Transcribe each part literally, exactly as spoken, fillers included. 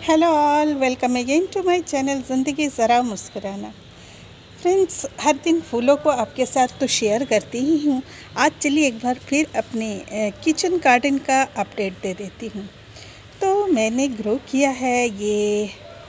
Hello all, welcome again to my channel ज़िंदगी ज़रा मुस्कुराना। फ्रेंड्स, हर दिन फूलों को आपके साथ तो शेयर करती ही हूँ। आज चलिए एक बार फिर अपने किचन गार्डन का अपडेट दे देती हूँ। तो मैंने ग्रो किया है ये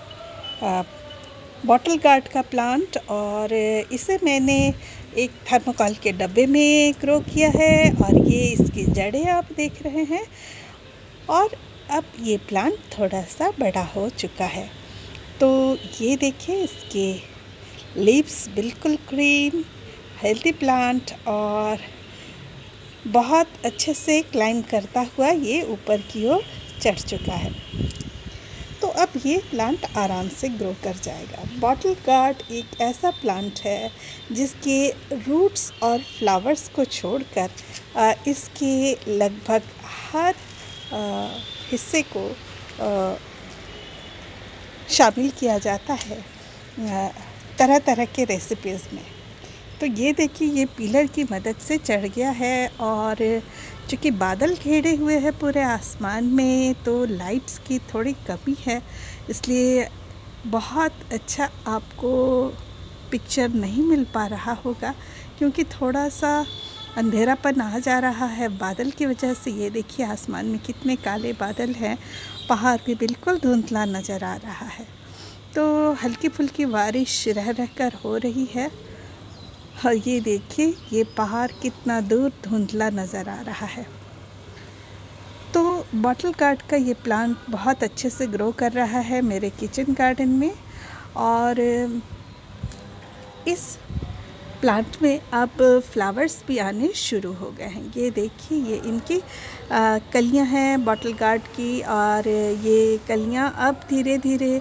बॉटल गार्ड का प्लांट, और इसे मैंने एक थर्मोकॉल के डब्बे में ग्रो किया है, और ये इसकी जड़ें आप देख रहे हैं। और अब ये प्लांट थोड़ा सा बड़ा हो चुका है। तो ये देखिए, इसके लीव्स बिल्कुल ग्रीन, हेल्दी प्लांट, और बहुत अच्छे से क्लाइम करता हुआ ये ऊपर की ओर चढ़ चुका है। तो अब ये प्लांट आराम से ग्रो कर जाएगा। बॉटल गार्ड एक ऐसा प्लांट है जिसके रूट्स और फ्लावर्स को छोड़कर इसके लगभग हर आ, हिस्से को आ, शामिल किया जाता है आ, तरह तरह के रेसिपीज़ में। तो ये देखिए, ये पिलर की मदद से चढ़ गया है, और चूँकि बादल घेरे हुए हैं पूरे आसमान में, तो लाइट्स की थोड़ी कमी है, इसलिए बहुत अच्छा आपको पिक्चर नहीं मिल पा रहा होगा, क्योंकि थोड़ा सा अंधेरापन आ जा रहा है बादल की वजह से। ये देखिए, आसमान में कितने काले बादल हैं, पहाड़ भी बिल्कुल धुंधला नज़र आ रहा है। तो हल्की फुल्की बारिश रह रह कर हो रही है, और ये देखिए, ये पहाड़ कितना दूर धुंधला नज़र आ रहा है। तो बॉटल गार्ड का ये प्लांट बहुत अच्छे से ग्रो कर रहा है मेरे किचन गार्डन में, और इस प्लांट में अब फ्लावर्स भी आने शुरू हो गए हैं। ये देखिए, ये इनकी कलियां हैं बॉटल गार्ड की, और ये कलियां अब धीरे धीरे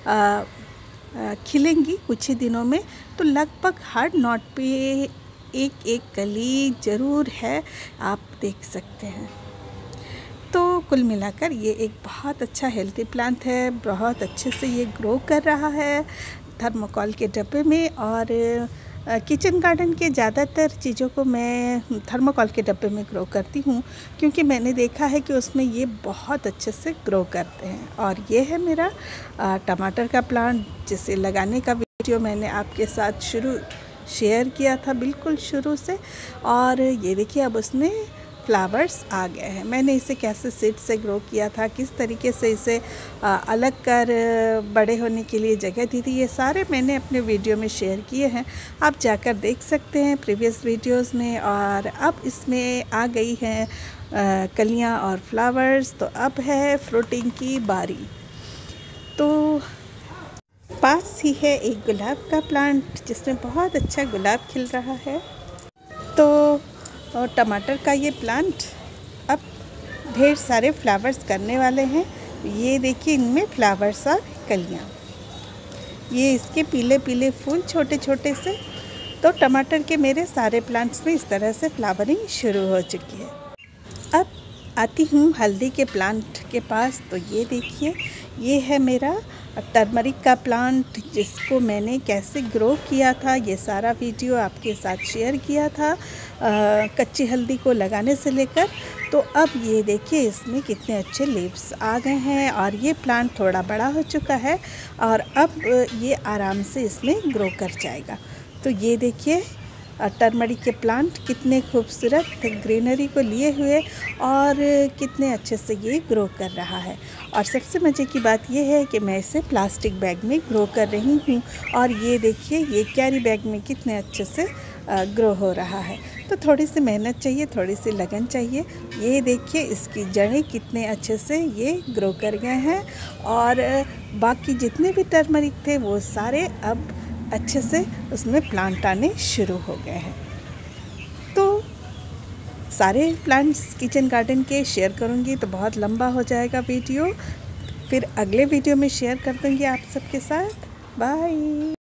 खिलेंगी कुछ ही दिनों में। तो लगभग हर नॉट पे एक एक कली ज़रूर है, आप देख सकते हैं। तो कुल मिलाकर ये एक बहुत अच्छा हेल्दी प्लांट है, बहुत अच्छे से ये ग्रो कर रहा है थर्मोकॉल के डब्बे में। और किचन गार्डन के ज़्यादातर चीज़ों को मैं थर्मोकॉल के डब्बे में ग्रो करती हूँ, क्योंकि मैंने देखा है कि उसमें ये बहुत अच्छे से ग्रो करते हैं। और ये है मेरा टमाटर का प्लांट, जिसे लगाने का वीडियो मैंने आपके साथ शुरू शेयर किया था बिल्कुल शुरू से। और ये देखिए, अब उसमें फ्लावर्स आ गए हैं। मैंने इसे कैसे सीड से ग्रो किया था, किस तरीके से इसे आ, अलग कर बड़े होने के लिए जगह दी थी, ये सारे मैंने अपने वीडियो में शेयर किए हैं। आप जाकर देख सकते हैं प्रीवियस वीडियोस में। और अब इसमें आ गई हैं कलियां और फ्लावर्स, तो अब है फ्रूटिंग की बारी। तो पास ही है एक गुलाब का प्लांट, जिसमें बहुत अच्छा गुलाब खिल रहा है। तो और टमाटर का ये प्लांट अब ढेर सारे फ्लावर्स करने वाले हैं। ये देखिए, इनमें फ्लावर्स और कलियाँ, ये इसके पीले पीले फूल छोटे छोटे से। तो टमाटर के मेरे सारे प्लांट्स में इस तरह से फ्लावरिंग शुरू हो चुकी है। अब आती हूँ हल्दी के प्लांट के पास। तो ये देखिए, ये है मेरा टर्मरिक का प्लांट, जिसको मैंने कैसे ग्रो किया था ये सारा वीडियो आपके साथ शेयर किया था, आ, कच्ची हल्दी को लगाने से लेकर। तो अब ये देखिए, इसमें कितने अच्छे लीव्स आ गए हैं, और ये प्लांट थोड़ा बड़ा हो चुका है, और अब ये आराम से इसमें ग्रो कर जाएगा। तो ये देखिए, टर्मरिक के प्लांट कितने खूबसूरत ग्रीनरी को लिए हुए, और कितने अच्छे से ये ग्रो कर रहा है। और सबसे मज़े की बात ये है कि मैं इसे प्लास्टिक बैग में ग्रो कर रही हूँ, और ये देखिए, ये कैरी बैग में कितने अच्छे से ग्रो हो रहा है। तो थोड़ी सी मेहनत चाहिए, थोड़ी सी लगन चाहिए। ये देखिए, इसकी जड़ें कितने अच्छे से ये ग्रो कर गए हैं, और बाकी जितने भी टर्मरिक थे वो सारे अब अच्छे से उसमें प्लांट आने शुरू हो गए हैं। तो सारे प्लांट्स किचन गार्डन के शेयर करूंगी तो बहुत लंबा हो जाएगा वीडियो, फिर अगले वीडियो में शेयर कर दूंगी आप सबके साथ। बाय।